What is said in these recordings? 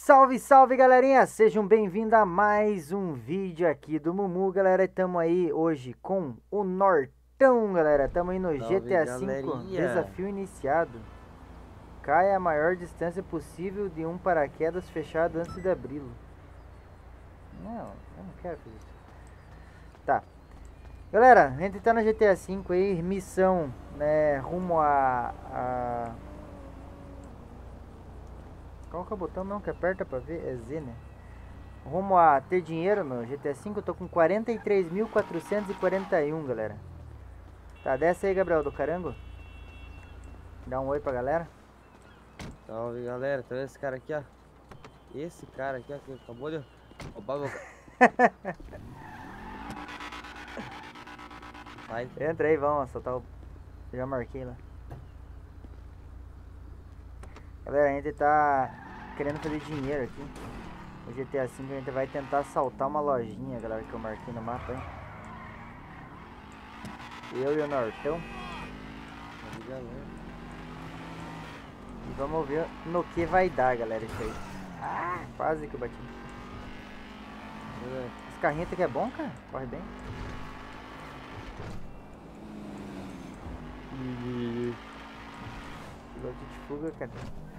Salve, salve, galerinha! Sejam bem-vindos a mais um vídeo aqui do Mumu, galera. Estamos aí hoje com o Nortão, galera. Estamos aí no Salve, GTA V, galerinha. desafio iniciado. Caia a maior distância possível de um paraquedas fechado antes de abri-lo. Não, eu não quero fazer isso. Tá. Galera, a gente tá no GTA V aí, missão, né, rumo a... Qual que é o botão mesmo que aperta pra ver? É Z, né? Rumo a ter dinheiro no GTA V, eu tô com 43.441, galera. Tá, desce aí, Gabriel, do Carango. Dá um oi pra galera. Salve, galera. Então esse cara aqui, ó. Esse cara aqui, ó, que acabou de roubar meu... Sai. Entra aí, vamos assaltar o... Já marquei lá. Galera, a gente tá querendo fazer dinheiro aqui. No GTA V a gente vai tentar assaltar uma lojinha, galera, que eu marquei no mapa, hein. Eu e o Nortão. Salve, galera. E vamos ver no que vai dar, galera, isso aí. Ah, quase que eu bati. Esse carrinho até que é bom, cara. Corre bem. Piloto de fuga, cara.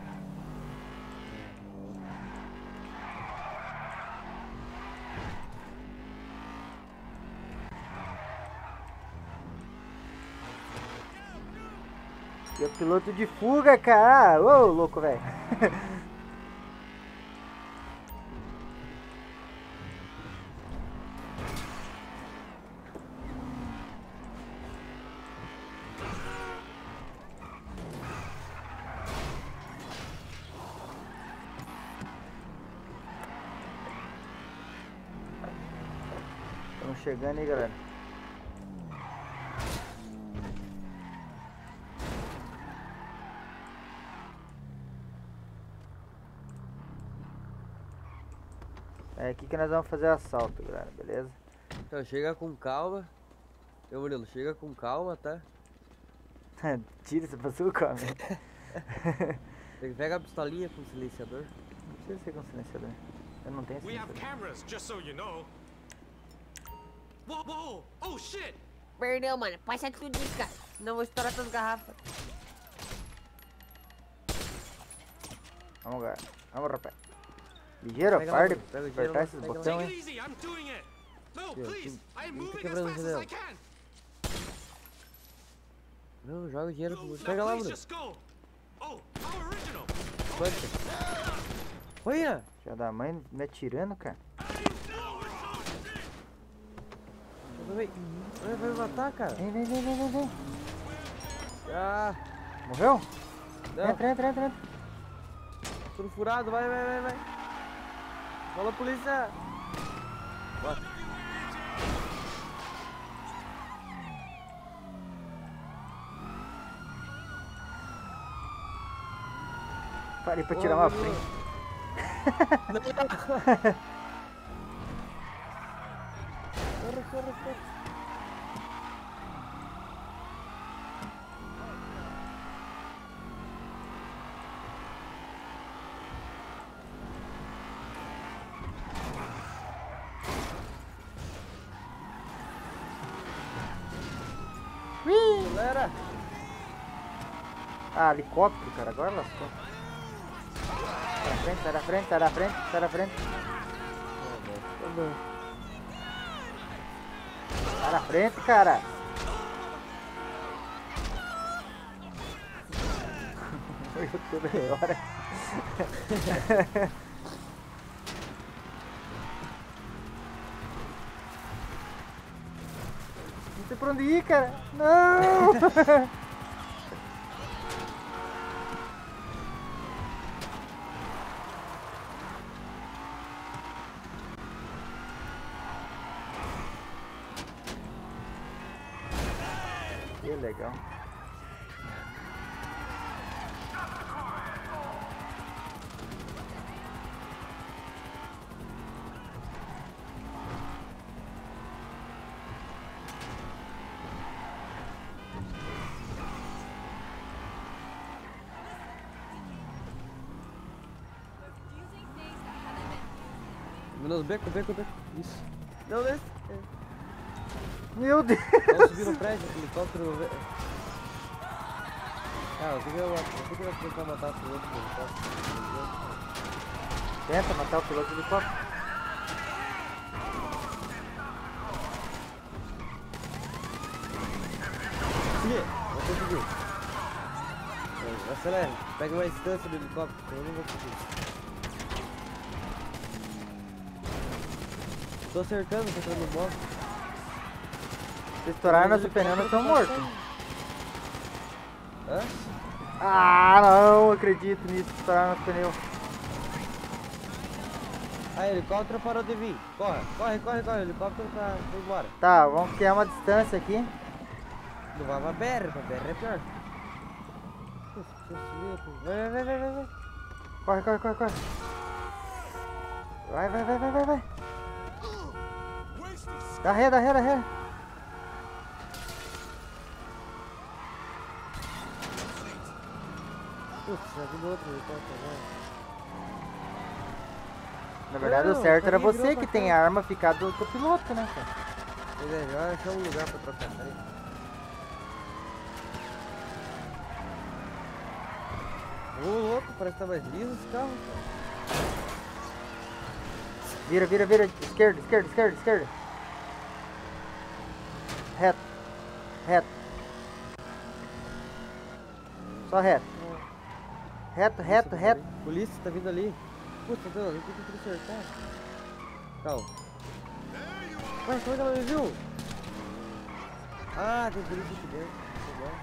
E o piloto de fuga, cara. Ô, louco, velho. Estamos chegando aí, galera. É aqui que nós vamos fazer assalto, galera, beleza? Então chega com calma. Ô, Murilo, chega com calma, tá? Tira essa bazuca, velho. Pega a pistolinha com silenciador. Não precisa ser com silenciador. Eu não tenho We have silenciador. cameras, just so you know. Whoa, whoa! Oh shit! Perdeu, mano. Passa tudo isso, cara. Não vou estourar todas as garrafas. Vamos, galera. Vamos, rapaz. Ligeiro, Pega par de lá, pega o dinheiro apertar lá, esses pega lá. botões, Take it hein. easy, I'm doing it! No, Here, please! I am tá moving as quebrando fast o as I geral. can! Não, joga o dinheiro. No, Pega no, lá, please Murilo. just go! Oh, how original! Quanto? Olha! Já da mãe me atirando, cara. Vai me matar, cara. Vem, vem, vem, vem, vem, vem. Ah, Morreu? não. Entra. Tudo furado. Vai. Fala, polícia. Bora. Parei pra tirar uma print. Corre. Galera. Ah, helicóptero, cara. Agora lascou. Sai da frente. Sai da frente, cara. O YouTube agora. Não sei por onde ir, cara. Não! Que legal. Menos beco. Isso. Não, desce. Meu Deus. Vamos subir no prédio, helicóptero. Ah, eu tenho que tentar matar o piloto do helicóptero. Tenta matar o piloto do helicóptero. Seguir, vou conseguir. Acelera, pega uma distância do helicóptero, eu não vou conseguir. Tô acertando, tô entrando no moto. Se estourar nosso pneu, nós estamos mortos. Hã? Ah, não acredito nisso. Estourar nosso pneu. Aí, helicóptero parou de vir. Corre. O helicóptero tá foi embora. Tá, vamos criar uma distância aqui. Não vai pra BR é pior. Vai. Corre. Vai. Dá ré. Putz, já vindo outro helicóptero agora. Na verdade, Não, o certo era virou você pra que cá. tem a arma ficar do piloto, né, cara? Pois é, já achar um lugar pra trocar, peraí. Ô louco, parece que tá mais liso esse carro, cara. Vira. Esquerda. Reto. Só reto. Reto. Polícia tá vindo ali. Puta, não, eu tenho que acertar. Calma. Ué, como é que ela me viu? Ah, tem polícia aqui dentro. Legal.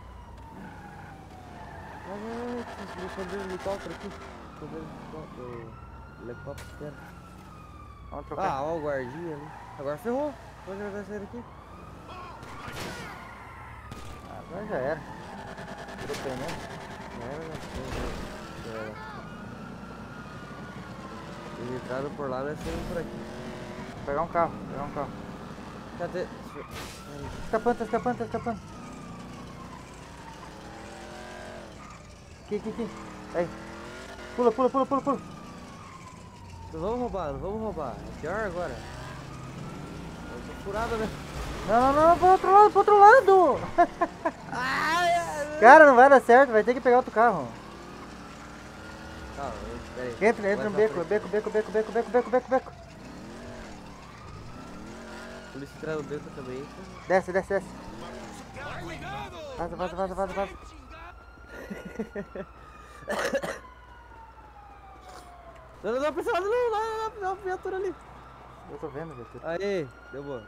Vai, esconder o helicóptero aqui. Esconder o helicóptero. Vamos trocar. Ah, ó o guardinha ali. Agora ferrou. Como é que ele vai sair daqui? Agora já era. Tirou o pneu. Já era. Eles entraram por lá, nós saímos por aqui. Vou pegar um carro. Cadê? Tá escapando. Aqui. Aí. Pula. Não vamos roubar. É pior agora. Eu tô furado, né? Não, pro outro lado. Cara, não vai dar certo, vai ter que pegar outro carro. Calma, peraí. Entra no beco. Polícia entrar no beco também. Desce. Vaza. Não, pra esse lado não, viatura ali. Eu tô vendo, viatura. Aê, deu boa.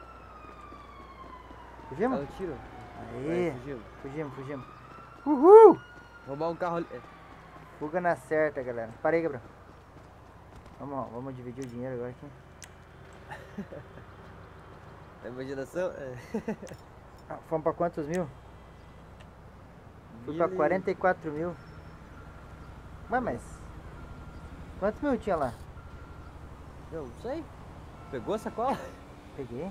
Fugimos? Dá um tiro. Aê. Fugimos. Fugimos. Uhul! Roubar um carro ali. Fuga na certa, galera. Para aí, Gabriel. Vamos dividir o dinheiro agora aqui. A imaginação? Fomos pra quantos mil? Fui pra 44 mil. Ué, mas... Quantos mil tinha lá? Eu não sei. Pegou a sacola? Peguei.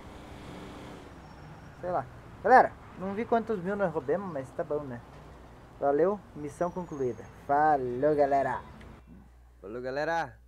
Sei lá. Galera, não vi quantos mil nós roubamos, mas tá bom, né? Valeu, missão concluída. Falou, galera! Falou, galera.